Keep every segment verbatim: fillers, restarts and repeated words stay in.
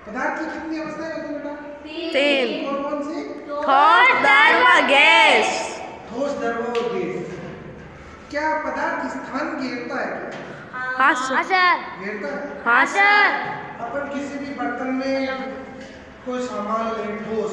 पदार्थ की कितनी अवस्थाएं होती है बेटा? तीन। कौन कौन सी? ठोस, द्रव, गैस। ठोस, द्रव और गैस। क्या पदार्थ स्थान घेरता है? हाँ सर। घेरता है? हाँ सर। अपन किसी भी बर्तन में कोई सामान लें ठोस,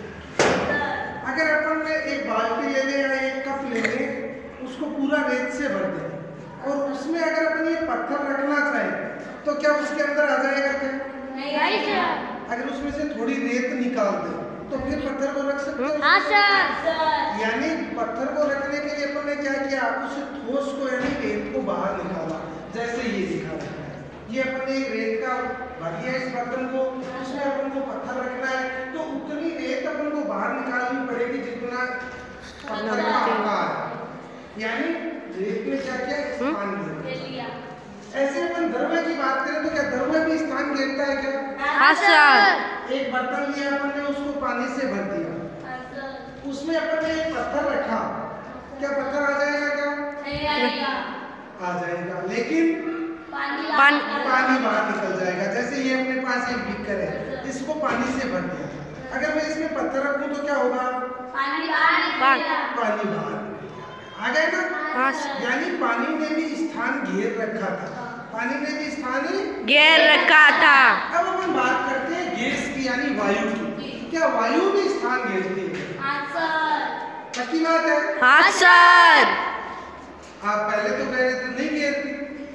अगर अपन ने एक बाल्टी ले लें या एक कप ले लें, उसको पूरा रेत से भर दें और उसमें अगर अपन ये पत्थर रखना चाहें तो क्या उसके अंदर आ जाएगा क्या? नहीं सर। अगर उसमें से थोड़ी रेत निकाल दें तो फिर पत्थर को रख सकते हैं? हाँ सर। यानी पत्थर को रखने के लिए अपन ने क्या किया, उस ठोस को यानी रेत को बाहर निकाला, जैसे ये दिखा रहा है। ये अपन ने रेत का भर लिया इस बर्तन को, उसमें अपन को पत्थर रखना है तो उतनी रेत अपन को बाहर निकालनी पड़ेगी जितना पत्थर का आकार है। यानी रेत में क्या क्या स्थान घेरता है। ऐसे अपन द्रव्य की बात करें तो क्या द्रव्य भी स्थान घेरता है क्या? हाँ सर। एक बर्तन लिया अपन ने, उसको पानी से भर दिया, उसमें अपन ने एक पत्थर रखा, क्या पत्थर आ जाएगा क्या? नहीं आएगा। आ जाएगा, लेकिन पानी पानी बाहर निकल जाएगा। जैसे ये अपने पास एक बीकर है, इसको पानी से भर दिया, अगर मैं इसमें पत्थर रखूं तो क्या होगा? पानी बाहर पानी बाहर आ गया ना? हाँ। यानी पानी ने भी स्थान घेर रखा था, पानी ने भी स्थान घेर रखा था। अब अपन बात करते हैं गैस की यानी वायु की। क्या वायु भी स्थान घेरती है? हाँ सर। पक्की बात है? हाँ सर। आप पहले तो कह रहे थे नहीं घेरती,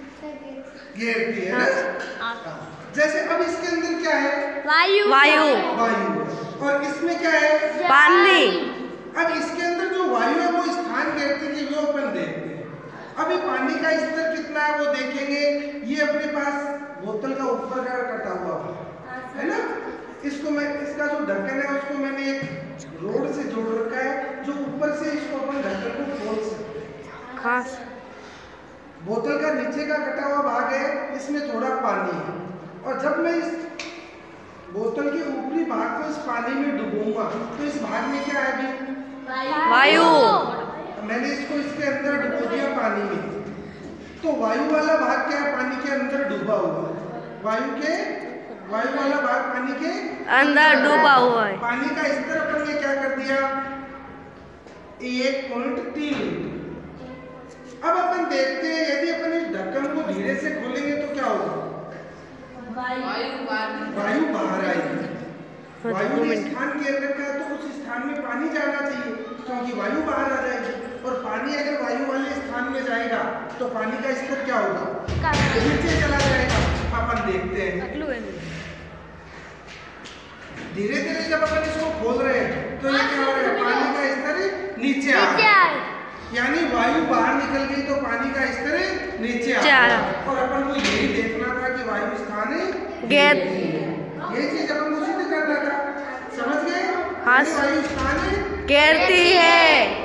घेरती है ना? जैसे अब इसके अंदर क्या है? वायु। वायु। वायु। और इसमें क्या है? पानी। अब इसके अंदर जो वायु है वो स्थान घेरती है, वो अपन देखते हैं। अभी पानी का स्तर कितना है वो देखेंगे। ये अपने पास बोतल का ऊपर का कटा हुआ है ना, इसको मैं, इसका जो ढक्कन है उसको मैंने एक रोड से जोड़ रखा है, जो ऊपर से इसको अपन ढक्कन को खोल सकते हैं। हाँ। बोतल का नीचे का कटा हुआ भाग है, इसमें थोड़ा पानी है, और जब मैं इस बोतल के ऊपरी भाग को इस पानी में डुबोऊंगा तो इस भाग में क्या है? अभी वायु। मैंने इसको इसके अंदर डुबो दिया पानी में, तो वायु वाला भाग क्या है? पानी के अंदर डूबा हुआ है। वायु के वायु वाला भाग पानी के अंदर डूबा हुआ है। पानी का स्तर अपन ने क्या कर दिया? एक पॉइंट तीन लीटर। अब अपन देखते हैं यदि अपन इस ढक्कन को धीरे से खोलेंगे तो क्या होगा? वायु बाहर आएगी। वायु ने स्थान घेर रखा है तो उस स्थान में पानी जाना चाहिए, क्योंकि वायु बाहर आ जाएगी, और पानी अगर वायु वाले स्थान में जाएगा तो पानी का स्तर क्या होगा? नीचे चला जाएगा। अपन देखते हैं धीरे धीरे जब अपन इसको खोल रहे हैं तो ये क्या हो रहा है? पानी का स्तर नीचे आ रहा है, यानी वायु बाहर निकल गई तो पानी का स्तर नीचे आ रहा है। और अपन को यही देखना था कि वायु स्थान घेर, ये चीज अपन को सिद्ध करना था। समझ गए? हाँ। वायु स्थान घेरती है।